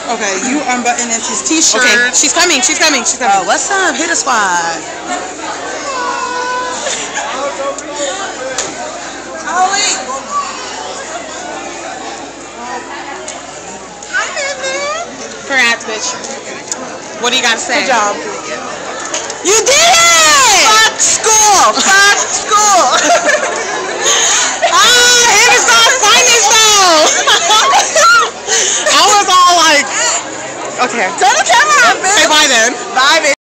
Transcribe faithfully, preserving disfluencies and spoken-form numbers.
Okay, you unbutton Empty's t-shirt. Okay, she's coming, she's coming, she's coming. Uh, what's up? Hit a squad. Ollie! Hi, Baby. Congrats, bitch. What do you got to say? Good job. You did it! Fuck school! Fuck school! Ah, it is not funny, though. I was all like, okay. Turn the camera on, bitch. Say bye then. Bye, bitch.